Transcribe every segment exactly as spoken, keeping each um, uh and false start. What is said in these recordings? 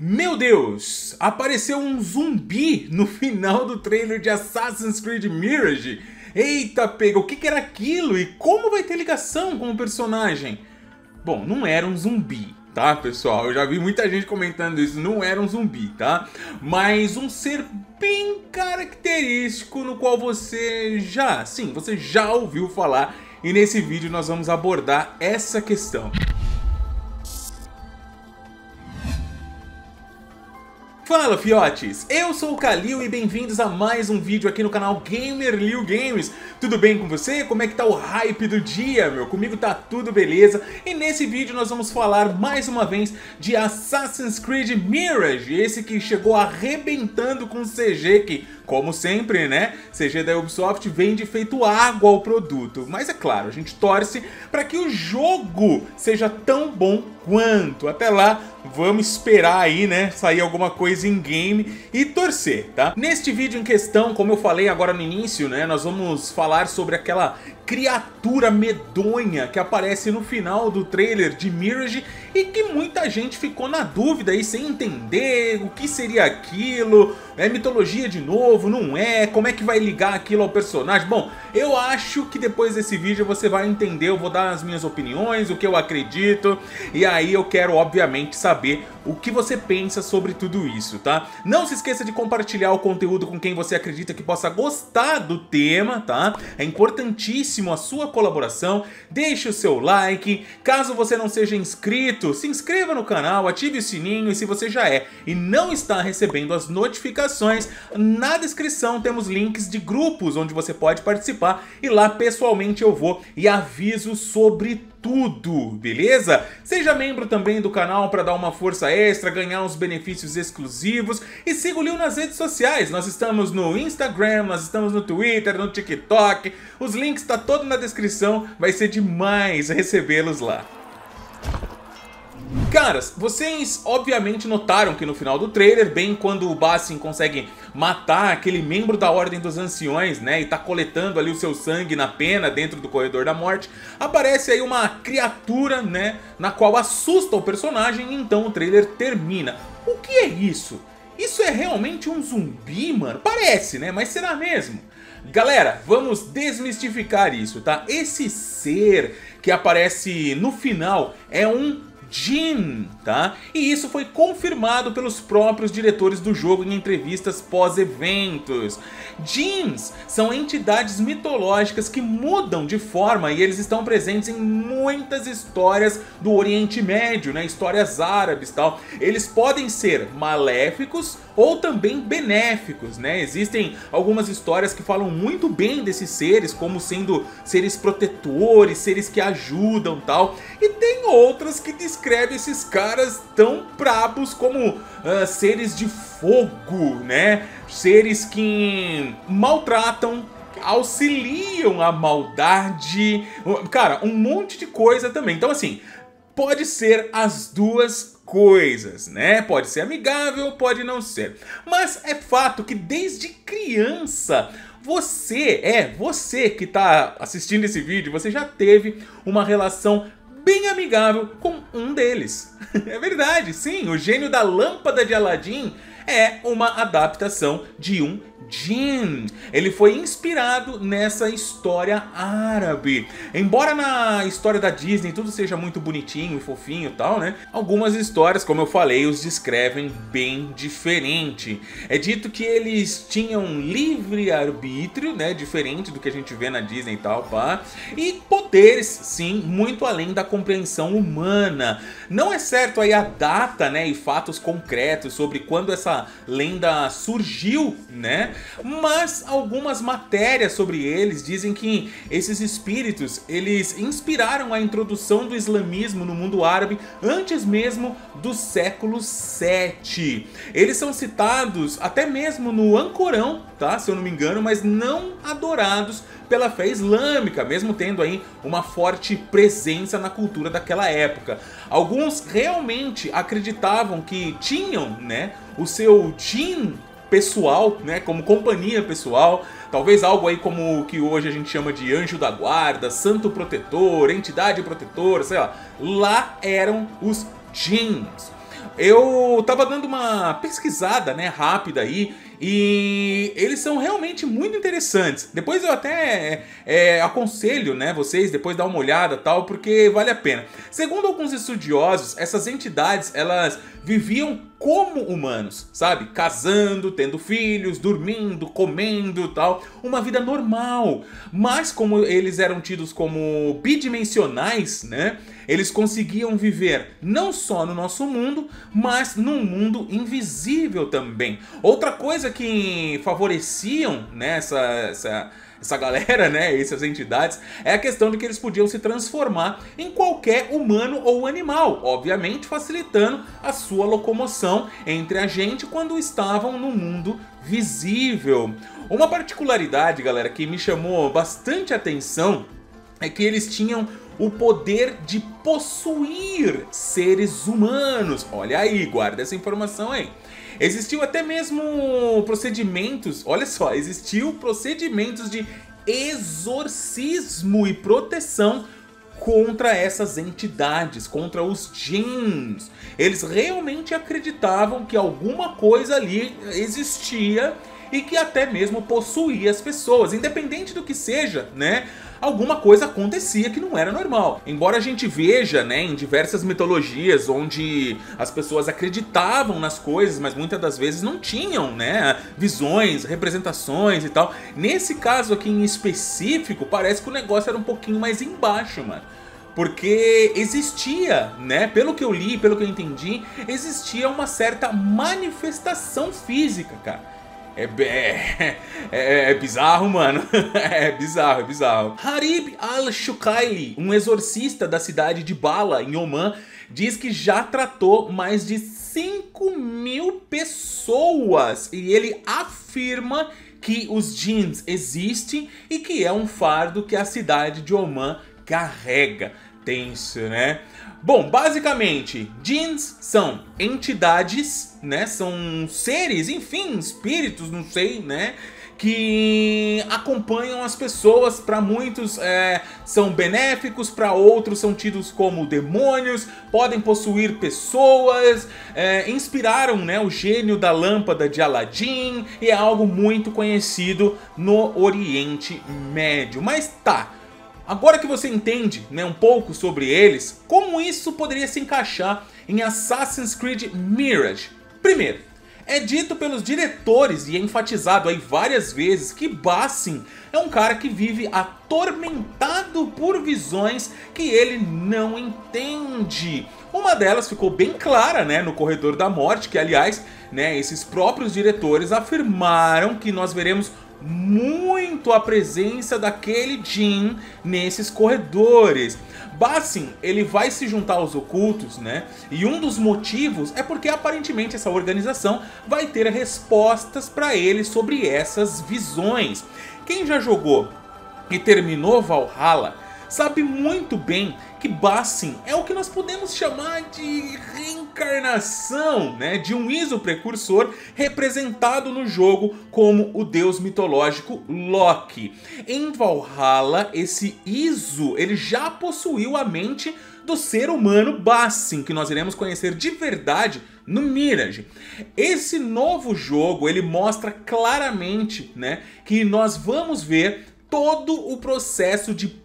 Meu Deus, apareceu um zumbi no final do trailer de Assassin's Creed Mirage. Eita pega, o que que era aquilo e como vai ter ligação com o personagem? Bom, não era um zumbi, tá pessoal? Eu já vi muita gente comentando isso, não era um zumbi, tá? Mas um ser bem característico no qual você já, sim, você já ouviu falar. E nesse vídeo nós vamos abordar essa questão. Fala fiotes, eu sou o Kalil e bem-vindos a mais um vídeo aqui no canal GamerLil Games. Tudo bem com você? Como é que tá o hype do dia, meu? Comigo tá tudo beleza. E nesse vídeo nós vamos falar mais uma vez de Assassin's Creed Mirage, esse que chegou arrebentando com C G que, como sempre, né, C G da Ubisoft vende feito água ao produto. Mas é claro, a gente torce para que o jogo seja tão bom quanto. Até lá, vamos esperar aí, né, sair alguma coisa em game e torcer, tá? Neste vídeo em questão, como eu falei agora no início, né, nós vamos falar sobre aquela criatura medonha que aparece no final do trailer de Mirage e que muita gente ficou na dúvida aí sem entender o que seria aquilo, é mitologia de novo, não é, como é que vai ligar aquilo ao personagem. Bom, eu acho que depois desse vídeo você vai entender, eu vou dar as minhas opiniões, o que eu acredito, e aí eu quero obviamente saber o que você pensa sobre tudo isso, tá? Não se esqueça de compartilhar o conteúdo com quem você acredita que possa gostar do tema, tá? É importantíssimo a sua colaboração, deixe o seu like, caso você não seja inscrito, se inscreva no canal, ative o sininho e se você já é e não está recebendo as notificações, na descrição temos links de grupos onde você pode participar e lá pessoalmente eu vou e aviso sobre tudo, beleza? Seja membro também do canal para dar uma força extra, ganhar uns benefícios exclusivos e siga o Lil nas redes sociais. Nós estamos no Instagram, nós estamos no Twitter, no TikTok. Os links tá todo na descrição, vai ser demais recebê-los lá. Caras, vocês obviamente notaram que no final do trailer, bem quando o Basim consegue matar aquele membro da Ordem dos Anciões, né, e tá coletando ali o seu sangue na pena dentro do Corredor da Morte, aparece aí uma criatura, né, na qual assusta o personagem e então o trailer termina. O que é isso? Isso é realmente um zumbi, mano? Parece, né, mas será mesmo? Galera, vamos desmistificar isso, tá? Esse ser que aparece no final é um Djinn, tá? E isso foi confirmado pelos próprios diretores do jogo em entrevistas pós-eventos. Djinns são entidades mitológicas que mudam de forma e eles estão presentes em muitas histórias do Oriente Médio, né? Histórias árabes e tal. Eles podem ser maléficos ou também benéficos, né? Existem algumas histórias que falam muito bem desses seres como sendo seres protetores, seres que ajudam e tal. E tem outras que descrevem esses caras tão brabos como uh, seres de fogo, né? Seres que maltratam, auxiliam a maldade, cara, um monte de coisa também. Então assim, pode ser as duas coisas, né? Pode ser amigável, pode não ser. Mas é fato que desde criança você, é, você que tá assistindo esse vídeo, você já teve uma relação bem amigável com um deles. É verdade, sim, o gênio da lâmpada de Aladdin é uma adaptação de um Djinn. Ele foi inspirado nessa história árabe. Embora na história da Disney tudo seja muito bonitinho e fofinho e tal, né? Algumas histórias, como eu falei, os descrevem bem diferente. É dito que eles tinham livre arbítrio, né? Diferente do que a gente vê na Disney e tal, pá. E poderes, sim, muito além da compreensão humana. Não é certo aí a data, né? E fatos concretos sobre quando essa lenda surgiu, né? Mas algumas matérias sobre eles dizem que esses espíritos, eles inspiraram a introdução do islamismo no mundo árabe antes mesmo do século sete. Eles são citados até mesmo no Ancorão, tá? Se eu não me engano, mas não adorados pela fé islâmica, mesmo tendo aí uma forte presença na cultura daquela época. Alguns realmente acreditavam que tinham, né, o seu djinn pessoal, né, como companhia pessoal, talvez algo aí como o que hoje a gente chama de anjo da guarda, santo protetor, entidade protetora, sei lá. Lá eram os djinns. Eu tava dando uma pesquisada, né, rápida aí, e eles são realmente muito interessantes. Depois eu até é, aconselho, né, vocês depois dar uma olhada tal, porque vale a pena. Segundo alguns estudiosos, essas entidades, elas viviam como humanos, sabe? Casando, tendo filhos, dormindo, comendo tal. Uma vida normal. Mas como eles eram tidos como bidimensionais, né? Eles conseguiam viver não só no nosso mundo, mas num mundo invisível também. Outra coisa que favoreciam, né, essa, essa, essa galera, né, essas entidades, é a questão de que eles podiam se transformar em qualquer humano ou animal, obviamente facilitando a sua locomoção entre a gente quando estavam no mundo visível. Uma particularidade, galera, que me chamou bastante atenção é que eles tinham o poder de possuir seres humanos. Olha aí, guarda essa informação aí. Existiu até mesmo procedimentos, olha só, existiu procedimentos de exorcismo e proteção contra essas entidades, contra os jinns. Eles realmente acreditavam que alguma coisa ali existia e que até mesmo possuía as pessoas, independente do que seja, né? Alguma coisa acontecia que não era normal. Embora a gente veja, né, em diversas mitologias onde as pessoas acreditavam nas coisas, mas muitas das vezes não tinham, né, visões, representações e tal. Nesse caso aqui em específico, parece que o negócio era um pouquinho mais embaixo, mano. Porque existia, né, pelo que eu li, pelo que eu entendi, existia uma certa manifestação física, cara. É, é, é, é bizarro, mano. É bizarro, é bizarro. Harib al-Shukaili, um exorcista da cidade de Bala, em Oman, diz que já tratou mais de cinco mil pessoas. E ele afirma que os jinns existem e que é um fardo que a cidade de Oman carrega. Tenso, né? Bom, basicamente, jinns são entidades, né? São seres, enfim, espíritos, não sei, né? Que acompanham as pessoas. Para muitos é, são benéficos, para outros são tidos como demônios, podem possuir pessoas, é, inspiraram, né, o gênio da lâmpada de Aladim e é algo muito conhecido no Oriente Médio. Mas tá, agora que você entende, né, um pouco sobre eles, como isso poderia se encaixar em Assassin's Creed Mirage? Primeiro, é dito pelos diretores e enfatizado aí várias vezes que Basim é um cara que vive atormentado por visões que ele não entende. Uma delas ficou bem clara, né, no Corredor da Morte, que aliás, né, esses próprios diretores afirmaram que nós veremos muito a presença daquele Jin nesses corredores. Basim, ele vai se juntar aos ocultos, né? E um dos motivos é porque aparentemente essa organização vai ter respostas para ele sobre essas visões. Quem já jogou e terminou Valhalla sabe muito bem que Basim é o que nós podemos chamar de reencarnação, né, de um Iso precursor representado no jogo como o deus mitológico Loki. Em Valhalla, esse Iso ele já possuiu a mente do ser humano Basim, que nós iremos conhecer de verdade no Mirage. Esse novo jogo ele mostra claramente, né, que nós vamos ver todo o processo de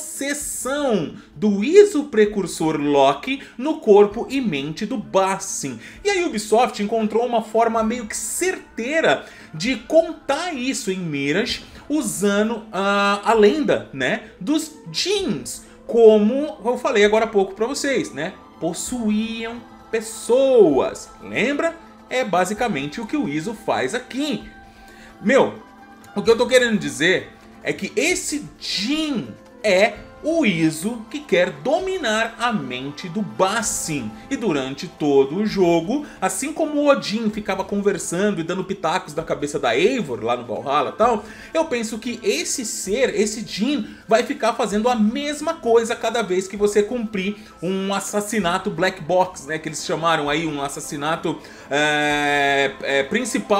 possessão do Iso precursor Loki no corpo e mente do Basim. E a Ubisoft encontrou uma forma meio que certeira de contar isso em Mirage, usando uh, a lenda, né, dos jinns, como eu falei agora há pouco para vocês, né, possuíam pessoas. Lembra? É basicamente o que o Iso faz aqui. Meu, o que eu tô querendo dizer é que esse Jin é o Iso que quer dominar a mente do Basim. E durante todo o jogo, assim como o Odin ficava conversando e dando pitacos na cabeça da Eivor lá no Valhalla e tal, eu penso que esse ser, esse Jin, vai ficar fazendo a mesma coisa cada vez que você cumprir um assassinato black box, né, que eles chamaram aí, um assassinato é, é, principal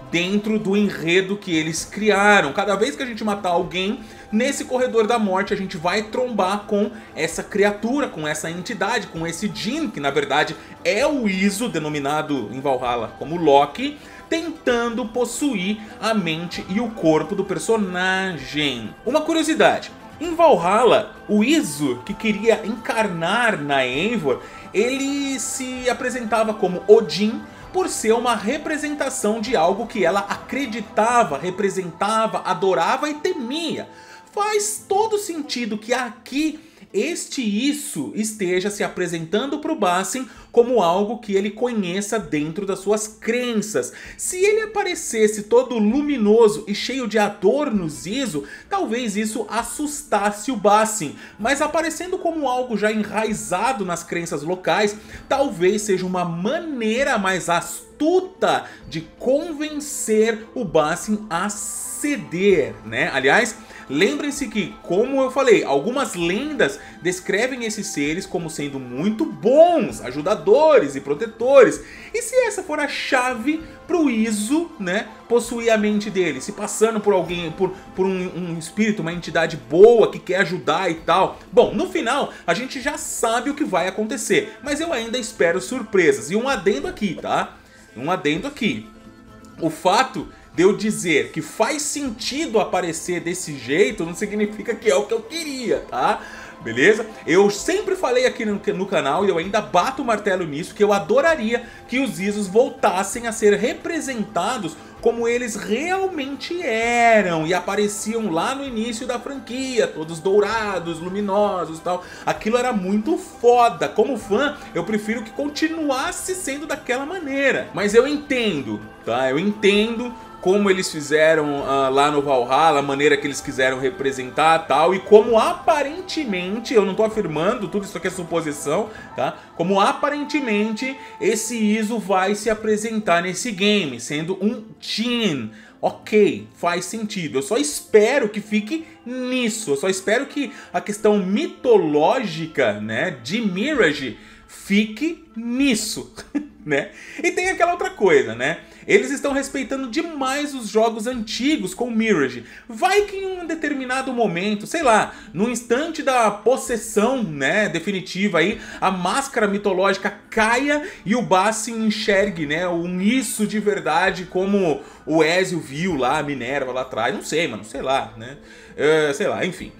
dentro do enredo que eles criaram. Cada vez que a gente matar alguém nesse corredor da morte, a gente vai trombar com essa criatura, com essa entidade, com esse Jin, que na verdade é o Iso, denominado em Valhalla como Loki, tentando possuir a mente e o corpo do personagem. Uma curiosidade: em Valhalla, o Iso, que queria encarnar na Eivor, ele se apresentava como Odin por ser uma representação de algo que ela acreditava, representava, adorava e temia. Faz todo sentido que aqui este isso esteja se apresentando para o Basim como algo que ele conheça dentro das suas crenças. Se ele aparecesse todo luminoso e cheio de adornos Iso, talvez isso assustasse o Basim, mas aparecendo como algo já enraizado nas crenças locais, talvez seja uma maneira mais astuta de convencer o Basim a ceder, né? Aliás, lembrem-se que, como eu falei, algumas lendas descrevem esses seres como sendo muito bons, ajudadores e protetores. E se essa for a chave pro Iso, né, possuir a mente dele, se passando por alguém, por, por um, um espírito, uma entidade boa que quer ajudar e tal. Bom, no final a gente já sabe o que vai acontecer, mas eu ainda espero surpresas. E um adendo aqui, tá? Um adendo aqui. O fato de eu dizer que faz sentido aparecer desse jeito não significa que é o que eu queria, tá? Beleza? Eu sempre falei aqui no, no canal, e eu ainda bato o martelo nisso, que eu adoraria que os Isos voltassem a ser representados como eles realmente eram e apareciam lá no início da franquia, todos dourados, luminosos e tal. Aquilo era muito foda. Como fã, eu prefiro que continuasse sendo daquela maneira. Mas eu entendo, tá? Eu entendo como eles fizeram uh, lá no Valhalla, a maneira que eles quiseram representar tal, e como aparentemente, eu não tô afirmando, tudo isso aqui é suposição, tá? Como aparentemente esse Iso vai se apresentar nesse game, sendo um Jin. Ok, faz sentido. Eu só espero que fique nisso. Eu só espero que a questão mitológica, né, de Mirage fique nisso, né? E tem aquela outra coisa, né? Eles estão respeitando demais os jogos antigos com Mirage. Vai que em um determinado momento, sei lá, no instante da possessão, né, definitiva aí, a máscara mitológica caia e o Basim enxergue, né, um isso de verdade como o Ezio viu lá, a Minerva lá atrás. Não sei, mano, sei lá, né? Uh, sei lá, enfim.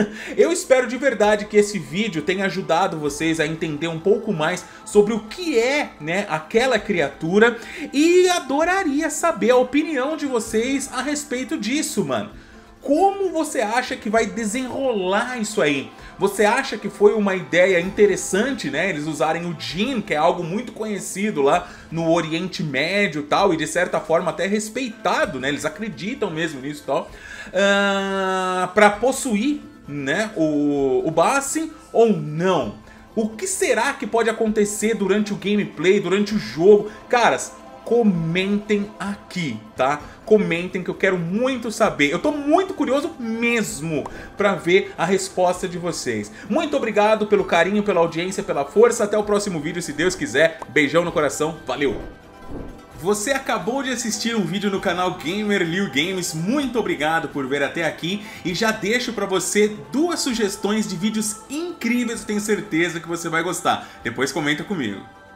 Eu espero de verdade que esse vídeo tenha ajudado vocês a entender um pouco mais sobre o que é, né, aquela criatura, e adoraria saber a opinião de vocês a respeito disso, mano. Como você acha que vai desenrolar isso aí? Você acha que foi uma ideia interessante, né? Eles usarem o Jin, que é algo muito conhecido lá no Oriente Médio e tal, e de certa forma até respeitado, né? Eles acreditam mesmo nisso e tal. Uh, pra possuir, né, o, o Basim ou não? O que será que pode acontecer durante o gameplay, durante o jogo? Caras, comentem aqui, tá? Comentem que eu quero muito saber. Eu tô muito curioso mesmo pra ver a resposta de vocês. Muito obrigado pelo carinho, pela audiência, pela força. Até o próximo vídeo, se Deus quiser. Beijão no coração. Valeu! Você acabou de assistir um vídeo no canal Gamer Liu Games, muito obrigado por ver até aqui, e já deixo pra você duas sugestões de vídeos incríveis, eu tenho certeza que você vai gostar. Depois comenta comigo.